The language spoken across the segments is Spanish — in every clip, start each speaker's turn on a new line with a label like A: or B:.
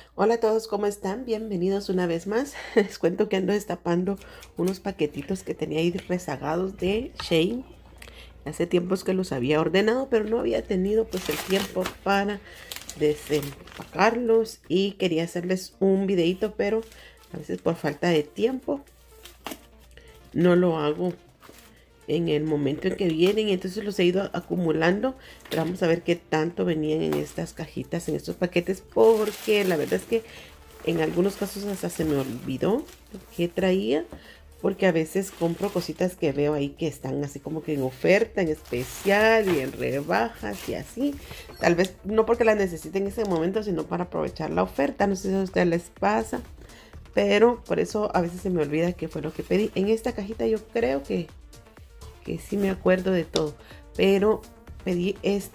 A: Hola a todos, ¿cómo están? Bienvenidos una vez más. Les cuento que ando destapando unos paquetitos que tenía ahí rezagados de Shein. Hace tiempos que los había ordenado, pero no había tenido pues el tiempo para desempacarlos y quería hacerles un videito, pero a veces por falta de tiempo no lo hago en el momento en que vienen, entonces los he ido acumulando, pero vamos a ver qué tanto venían en estas cajitas, en estos paquetes, porque la verdad es que en algunos casos hasta se me olvidó qué traía, porque a veces compro cositas que veo ahí que están así como que en oferta, en especial y en rebajas y así, tal vez no porque las necesite en ese momento, sino para aprovechar la oferta. No sé si a ustedes les pasa, pero por eso a veces se me olvida qué fue lo que pedí. En esta cajita yo creo que sí me acuerdo de todo, pero pedí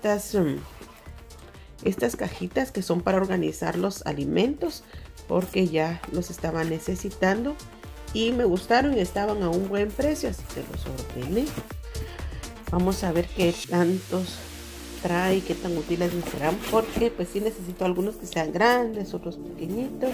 A: estas cajitas que son para organizar los alimentos porque ya los estaba necesitando y me gustaron y estaban a un buen precio, así que los ordené. Vamos a ver qué tantos trae, qué tan útiles me serán, porque pues sí necesito algunos que sean grandes, otros pequeñitos.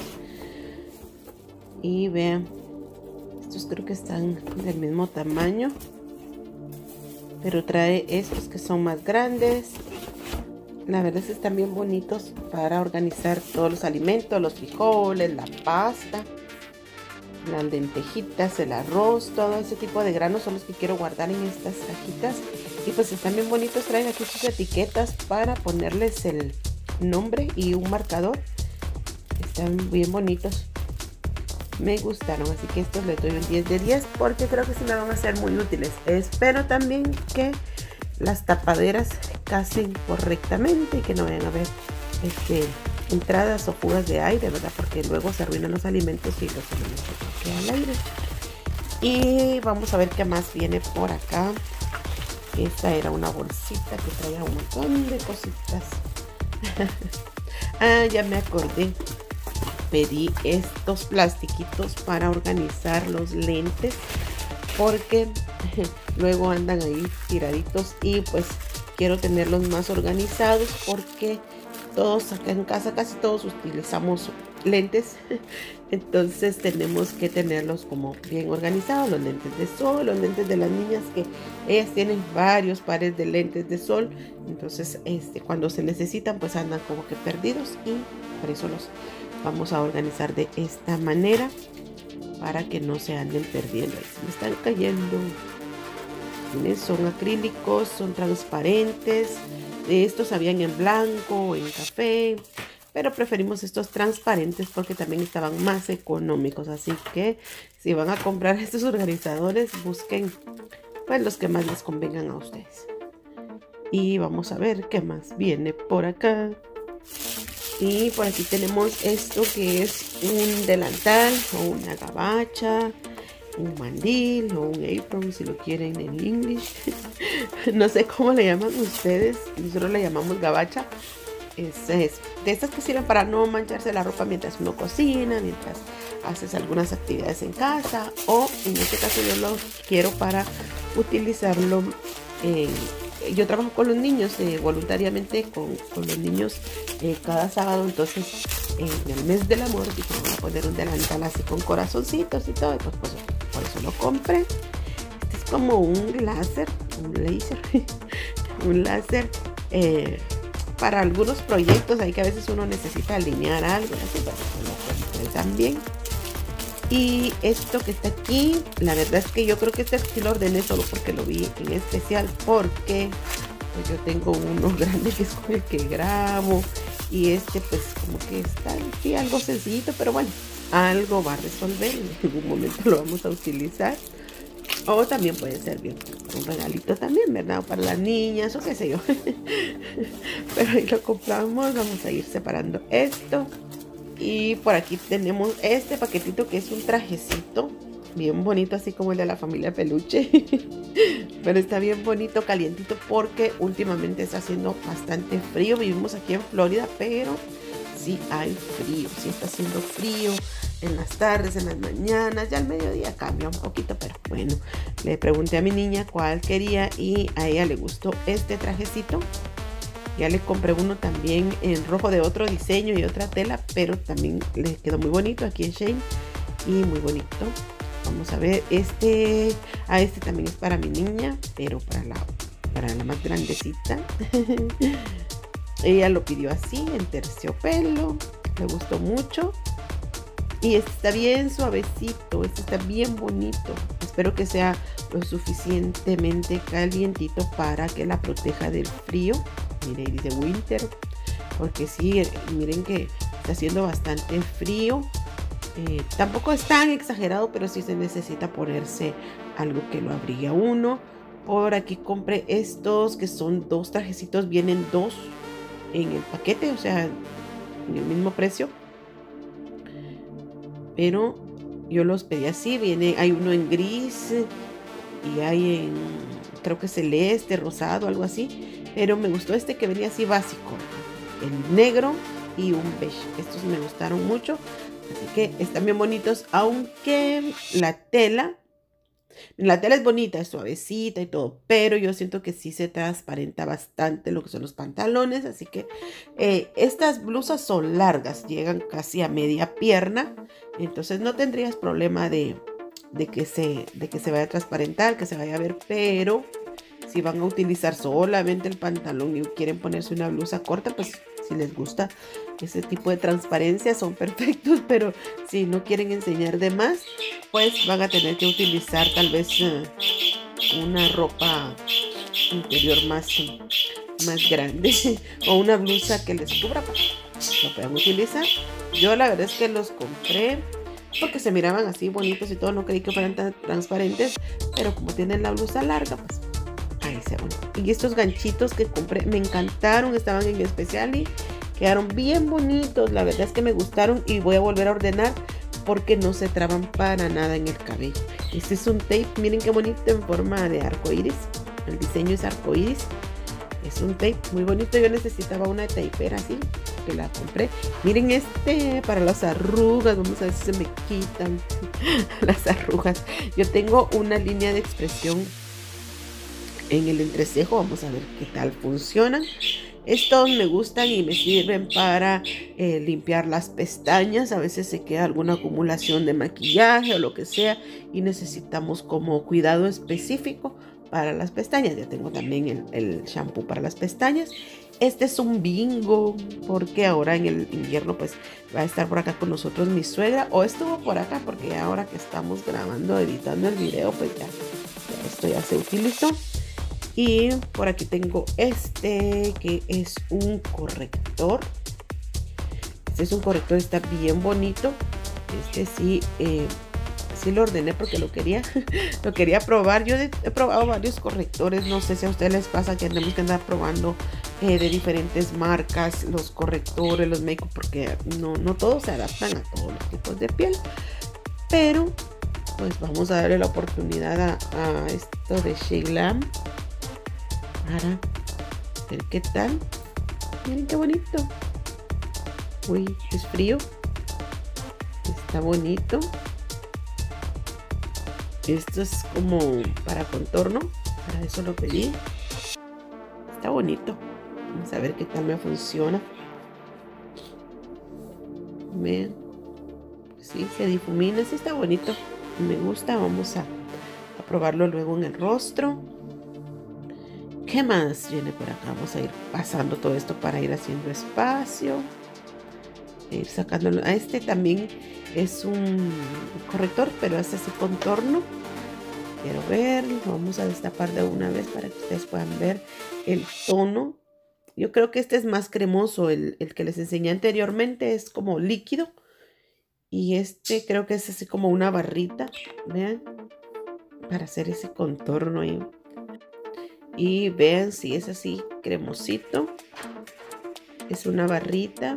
A: Y vean, estos creo que están del mismo tamaño, pero trae estos que son más grandes. La verdad es que están bien bonitos para organizar todos los alimentos, los frijoles, la pasta, las lentejitas, el arroz, todo ese tipo de granos son los que quiero guardar en estas cajitas. Y pues están bien bonitos, traen aquí sus etiquetas para ponerles el nombre y un marcador. Están bien bonitos, me gustaron, así que estos les doy un 10 de 10 porque creo que sí me van a ser muy útiles. Espero también que las tapaderas casen correctamente y que no vayan a haber entradas o fugas de aire, ¿verdad? Porque luego se arruinan los alimentos y los alimentos no quedan al aire. Y vamos a ver qué más viene por acá. Esta era una bolsita que traía un montón de cositas. Ah, ya me acordé. Pedí estos plastiquitos para organizar los lentes porque luego andan ahí tiraditos y pues quiero tenerlos más organizados porque todos acá en casa, casi todos utilizamos lentes, entonces tenemos que tenerlos como bien organizados, los lentes de sol, los lentes de las niñas, que ellas tienen varios pares de lentes de sol, entonces cuando se necesitan pues andan como que perdidos y por eso los vamos a organizar de esta manera para que no se anden perdiendo. Ahí se me están cayendo. Son acrílicos, son transparentes. De estos habían en blanco o en café, pero preferimos estos transparentes porque también estaban más económicos. Así que si van a comprar estos organizadores, busquen pues los que más les convengan a ustedes. Y vamos a ver qué más viene por acá. Y por aquí tenemos esto que es un delantal o una gabacha, un mandil o un apron si lo quieren en inglés. No sé cómo le llaman ustedes, nosotros le llamamos gabacha. Es de estas que sirven para no mancharse la ropa mientras uno cocina, mientras haces algunas actividades en casa, o en este caso yo lo quiero para utilizarlo yo trabajo con los niños voluntariamente con los niños cada sábado, entonces en el mes del amor dije voy a poner un delantal así con corazoncitos y todo, y pues por eso lo compré. Este es como un láser, un láser para algunos proyectos ahí que a veces uno necesita alinear algo, así, pero lo compré también. Y esto que está aquí, la verdad es que yo creo que este sí lo ordené solo porque lo vi en especial, porque pues yo tengo uno grande que es con el que grabo y pues como que está sí, algo sencillito, pero bueno, algo va a resolver, en algún momento lo vamos a utilizar. O también puede servir para un regalito también, ¿verdad? O para las niñas o qué sé yo. Pero ahí lo compramos, vamos a ir separando esto. Y por aquí tenemos este paquetito que es un trajecito bien bonito, así como el de la familia Peluche. Pero está bien bonito, calientito, porque últimamente está haciendo bastante frío. Vivimos aquí en Florida, pero sí hay frío, sí está haciendo frío en las tardes, en las mañanas, ya al mediodía cambia un poquito, pero bueno, le pregunté a mi niña cuál quería y a ella le gustó este trajecito. Ya le compré uno también en rojo de otro diseño y otra tela, pero también le quedó muy bonito aquí en Shein y muy bonito. Vamos a ver, este también es para mi niña, pero para la más grandecita. Ella lo pidió así, en terciopelo, le gustó mucho. Y este está bien suavecito, este está bien bonito. Espero que sea lo suficientemente calientito para que la proteja del frío. Miren, dice winter, porque sí, miren que está haciendo bastante frío. Tampoco es tan exagerado, pero sí se necesita ponerse algo que lo abrigue a uno. Por aquí compré estos que son 2 trajecitos, vienen 2 en el paquete, o sea, en el mismo precio. Pero yo los pedí así, hay uno en gris y hay en, creo que celeste, rosado, algo así. Pero me gustó este que venía así básico, el negro y un beige. Estos me gustaron mucho, así que están bien bonitos, aunque la tela es bonita, es suavecita y todo, pero yo siento que sí se transparenta bastante lo que son los pantalones, así que estas blusas son largas, llegan casi a media pierna, entonces no tendrías problema de que se vaya a transparentar, que se vaya a ver, pero si van a utilizar solamente el pantalón y quieren ponerse una blusa corta, pues si les gusta ese tipo de transparencia son perfectos, pero si no quieren enseñar de más, pues van a tener que utilizar tal vez una ropa interior más grande o una blusa que les cubra para que lo puedan utilizar. Yo la verdad es que los compré porque se miraban así bonitos y todo, no creí que fueran tan transparentes, pero como tienen la blusa larga, pues ahí se van. Y estos ganchitos que compré me encantaron, estaban en especial y quedaron bien bonitos, la verdad es que me gustaron y voy a volver a ordenar porque no se traban para nada en el cabello. Este es un tape, miren qué bonito en forma de arco iris, el diseño es arco iris, es un tape muy bonito. Yo necesitaba una tapera así, que la compré. Miren este para las arrugas, vamos a ver si se me quitan las arrugas. Yo tengo una línea de expresión en el entrecejo, vamos a ver qué tal funcionan. Estos me gustan y me sirven para limpiar las pestañas. A veces se queda alguna acumulación de maquillaje o lo que sea y necesitamos como cuidado específico para las pestañas. Ya tengo también el shampoo para las pestañas. Este es un bingo porque ahora en el invierno pues va a estar por acá con nosotros mi suegra, o estuvo por acá porque ahora que estamos grabando, editando el video, pues ya esto ya se utilizó. Y por aquí tengo este que es un corrector. Este es un corrector, está bien bonito. Este sí, sí lo ordené porque lo quería probar. Yo he probado varios correctores. No sé si a ustedes les pasa que tenemos que andar probando de diferentes marcas los correctores, los make-up, porque no todos se adaptan a todos los tipos de piel. Pero pues vamos a darle la oportunidad a esto de Shaylam para ver qué tal. Miren qué bonito. Uy, es frío. Está bonito. Esto es como para contorno. Para eso lo pedí. Está bonito. Vamos a ver qué tal me funciona. Vean. Sí, se difumina. Sí, está bonito. Me gusta. Vamos a probarlo luego en el rostro. ¿Qué más viene por acá? Vamos a ir pasando todo esto para ir haciendo espacio. Ir sacándolo. Este también es un corrector, pero es así contorno. Quiero ver. Vamos a destapar de una vez para que ustedes puedan ver el tono. Yo creo que este es más cremoso. El que les enseñé anteriormente es como líquido. Y este creo que es así como una barrita. Vean. Para hacer ese contorno ahí. Y vean si es así cremosito. Es una barrita.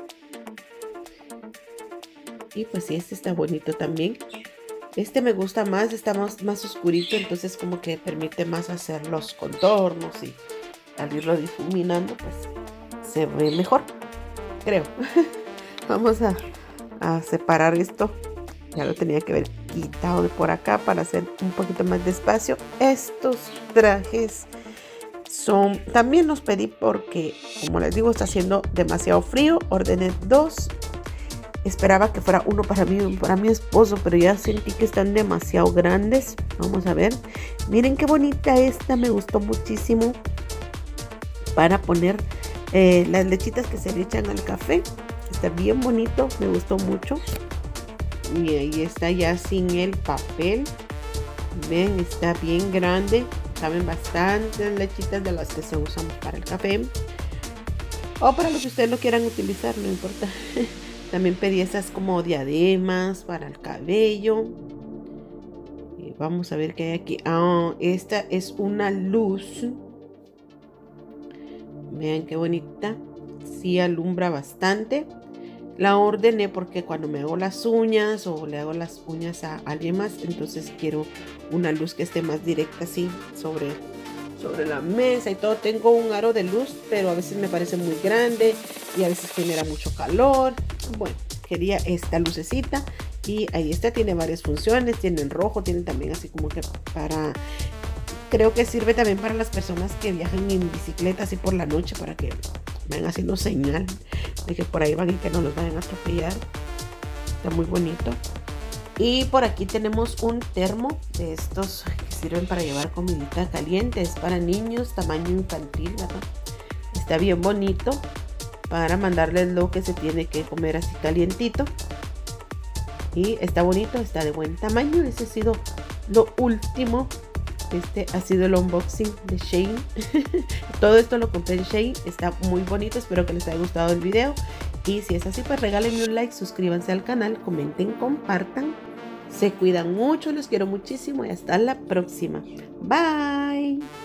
A: Y pues sí, este está bonito también. Este me gusta más, está más oscurito, entonces como que permite más hacer los contornos y al irlo difuminando, pues se ve mejor, creo. Vamos a separar esto. Ya lo tenía que haber quitado de por acá para hacer un poquito más de espacio. Estos trajes También los pedí porque, como les digo, está haciendo demasiado frío. Ordené 2. Esperaba que fuera uno para mí y para mi esposo, pero ya sentí que están demasiado grandes. Vamos a ver. Miren qué bonita esta, me gustó muchísimo. Para poner las lechitas que se le echan al café. Está bien bonito, me gustó mucho. Y ahí está ya sin el papel. Ven, está bien grande. Caben bastantes lechitas de las que se usan para el café. O para lo que ustedes lo quieran utilizar, no importa. También pedí esas como diademas para el cabello. Y vamos a ver qué hay aquí. Esta es una luz. Vean qué bonita. Sí alumbra bastante. La ordené porque cuando me hago las uñas o le hago las uñas a alguien más, entonces quiero una luz que esté más directa así sobre la mesa y todo. Tengo un aro de luz, pero a veces me parece muy grande y a veces genera mucho calor. Bueno, quería esta lucecita y ahí está, tiene varias funciones, tiene en rojo, tiene también así como que creo que sirve también para las personas que viajan en bicicleta así por la noche, para que vayan haciendo señal de que por ahí van y que no los vayan a atropellar. Está muy bonito. Y por aquí tenemos un termo de estos que sirven para llevar comidita caliente. Es para niños, tamaño infantil, ¿verdad? Está bien bonito para mandarles lo que se tiene que comer así calientito. Y está bonito, está de buen tamaño. Ese ha sido lo último. Este ha sido el unboxing de Shein. Todo esto lo compré en Shein. Está muy bonito. Espero que les haya gustado el video. Y si es así, pues regálenme un like, suscríbanse al canal, comenten, compartan. Se cuidan mucho, los quiero muchísimo y hasta la próxima. Bye.